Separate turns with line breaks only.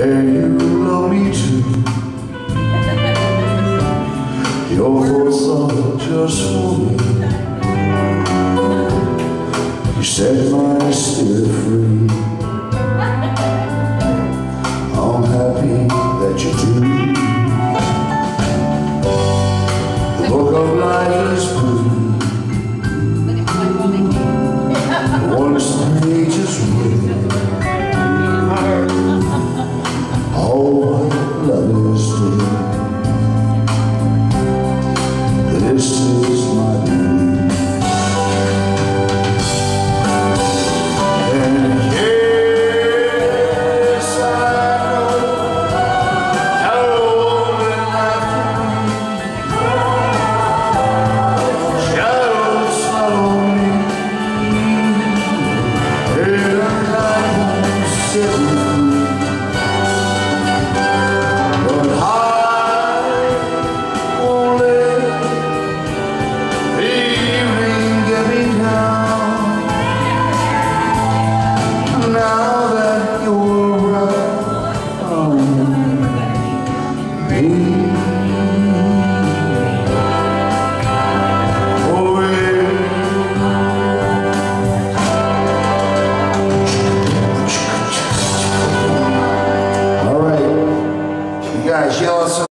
And you love me too. Your voice are just for me. You set my spirit free. I'm happy that you do. The book of life is blue. Once the pages read, all my love is dead. This is my dream. And yes, I know how lonely life can be. Shadows follow me, and I won't sit